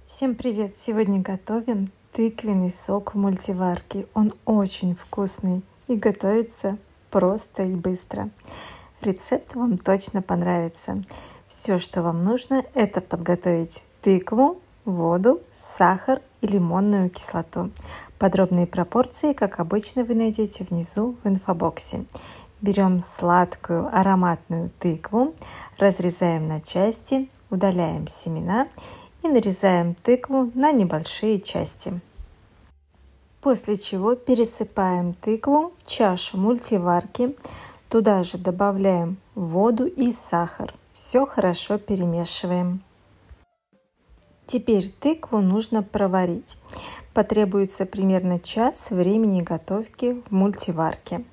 Всем привет! Сегодня готовим тыквенный сок в мультиварке. Он очень вкусный и готовится просто и быстро. Рецепт вам точно понравится. Все, что вам нужно, это подготовить тыкву, воду, сахар и лимонную кислоту. Подробные пропорции, как обычно, вы найдете внизу в инфобоксе. Берем сладкую ароматную тыкву, разрезаем на части, удаляем семена и нарезаем тыкву на небольшие части. После чего пересыпаем тыкву в чашу мультиварки. Туда же добавляем воду и сахар. Все хорошо перемешиваем. Теперь тыкву нужно проварить. Потребуется примерно час времени готовки в мультиварке.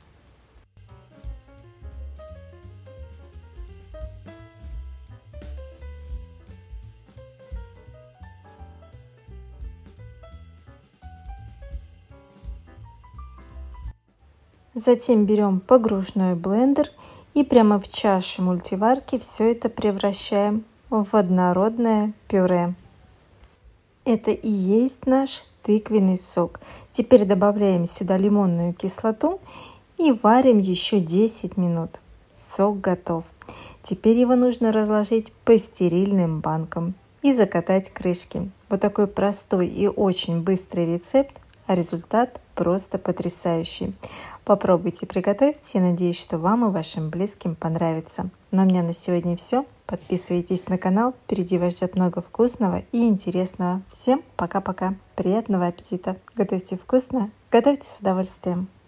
Затем берем погружной блендер и прямо в чаше мультиварки все это превращаем в однородное пюре. Это и есть наш тыквенный сок. Теперь добавляем сюда лимонную кислоту и варим еще 10 минут. Сок готов. Теперь его нужно разложить по стерильным банкам и закатать крышки. Вот такой простой и очень быстрый рецепт, а результат просто потрясающий. Попробуйте приготовить. Я надеюсь, что вам и вашим близким понравится. Но у меня на сегодня все. Подписывайтесь на канал. Впереди вас ждет много вкусного и интересного. Всем пока-пока. Приятного аппетита. Готовьте вкусно, готовьте с удовольствием.